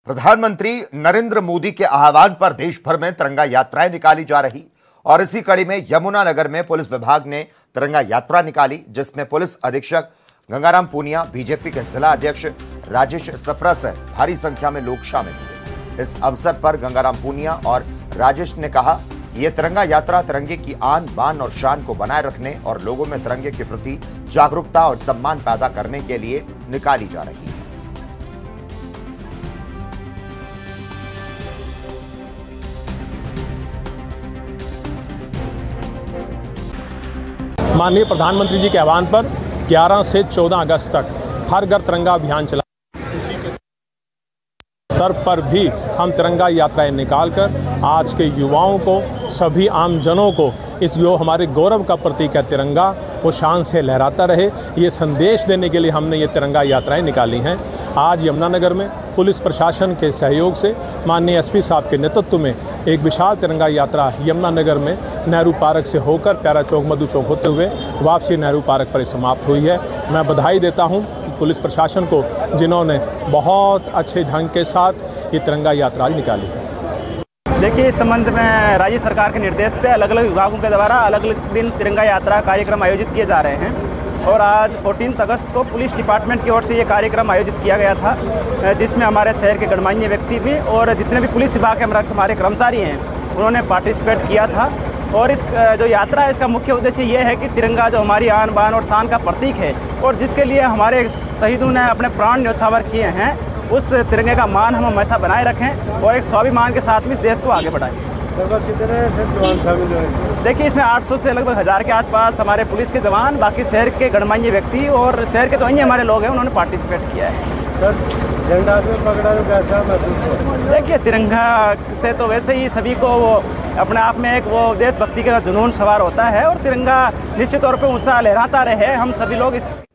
प्रधानमंत्री नरेंद्र मोदी के आह्वान पर देश भर में तिरंगा यात्राएं निकाली जा रही और इसी कड़ी में यमुनानगर में पुलिस विभाग ने तिरंगा यात्रा निकाली, जिसमें पुलिस अधीक्षक गंगाराम पूनिया, बीजेपी के जिला अध्यक्ष राजेश सप्रा सहित भारी संख्या में लोग शामिल हुए। इस अवसर पर गंगाराम पूनिया और राजेश ने कहा कि यह तिरंगा यात्रा तिरंगे की आन बान और शान को बनाए रखने और लोगों में तिरंगे के प्रति जागरूकता और सम्मान पैदा करने के लिए निकाली जा रही है। माननीय प्रधानमंत्री जी के आह्वान पर 11 से 14 अगस्त तक हर घर तिरंगा अभियान चला। उसी के स्तर पर भी हम तिरंगा यात्राएं निकालकर आज के युवाओं को, सभी आम जनों को इस जो हमारे गौरव का प्रतीक है तिरंगा, वो शान से लहराता रहे, ये संदेश देने के लिए हमने ये तिरंगा यात्राएं निकाली हैं। आज यमुनानगर में पुलिस प्रशासन के सहयोग से माननीय एसपी साहब के नेतृत्व में एक विशाल तिरंगा यात्रा यमुनानगर में नेहरू पार्क से होकर प्यारा चौक, मधु चौक होते हुए वापसी नेहरू पार्क पर समाप्त हुई है। मैं बधाई देता हूं पुलिस प्रशासन को, जिन्होंने बहुत अच्छे ढंग के साथ ये तिरंगा यात्रा निकाली है। देखिए, इस संबंध में राज्य सरकार के निर्देश पे अलग अलग विभागों के द्वारा अलग अलग दिन तिरंगा यात्रा कार्यक्रम आयोजित किए जा रहे हैं और आज 14 अगस्त को पुलिस डिपार्टमेंट की ओर से ये कार्यक्रम आयोजित किया गया था, जिसमें हमारे शहर के गणमान्य व्यक्ति भी और जितने भी पुलिस विभाग के हमारे कर्मचारी हैं उन्होंने पार्टिसिपेट किया था। और इस जो यात्रा है, इसका मुख्य उद्देश्य ये है कि तिरंगा जो हमारी आन बान और शान का प्रतीक है और जिसके लिए हमारे शहीदों ने अपने प्राण न्यौछावर किए हैं, उस तिरंगे का मान हम हमेशा बनाए रखें और एक स्वाभिमान के साथ में इस देश को आगे बढ़ाएं। लगभग कितने जवान शामिल हुए? देखिए, इसमें 800 से लगभग 1000 के आसपास हमारे पुलिस के जवान, बाकी शहर के गणमान्य व्यक्ति और शहर के तो अन्य हमारे लोग हैं, उन्होंने पार्टिसिपेट किया है। सर, झंडा में पकड़ा तो कैसा महसूस हुआ? देखिए, तिरंगा से तो वैसे ही सभी को वो अपने आप में एक वो देशभक्ति का जुनून सवार होता है और तिरंगा निश्चित तौर पे ऊंचा लहराता रहे। हम सभी लोग इस